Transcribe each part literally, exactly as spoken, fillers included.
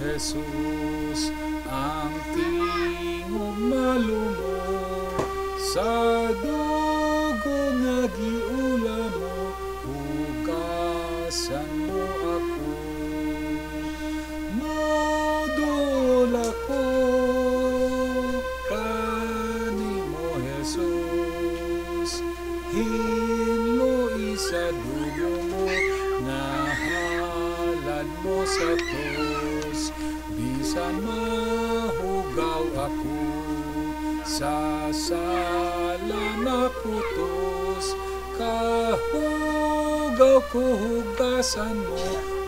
Jesus, ang tingog malumo sa dugo nga giula mo, hugasan mo ako. Moduol ako kanimo Jesus, hinlo isa dugo mo nga halad mo sa cross. Bisan mahugaw ako sa sala na putos, kahugaw ko hugasan mo,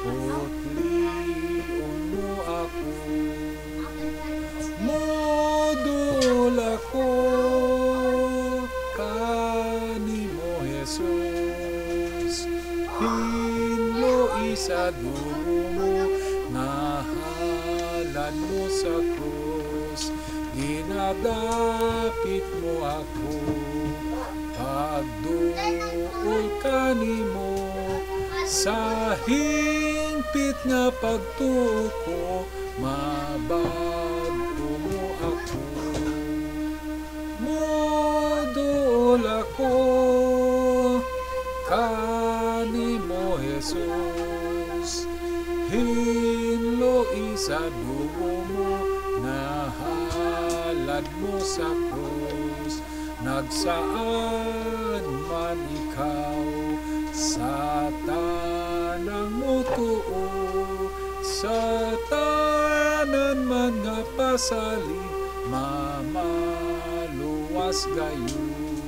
putlion mo ako. Moduol ako kanimo Jesus, hinlo isa dugo mo na halad mo sa cross. Ginadapit mo ako, pagduol kanimo sa hingpit nga pagtuo ko, mabag-o mo ako. Moduol ako kanimo Jesus, hinlo isa dugo mo na halad mo sa cross. Nagsaan man ikaw sa tanang mo tuo, sa tanan man nga pasalig, mamaluwas gayon.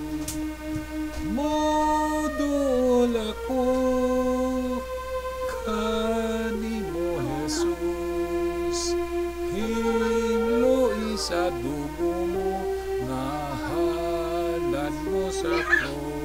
Moduol ako kanimo Jesus, hinlo isa dugo mo nga halad mo sa cross.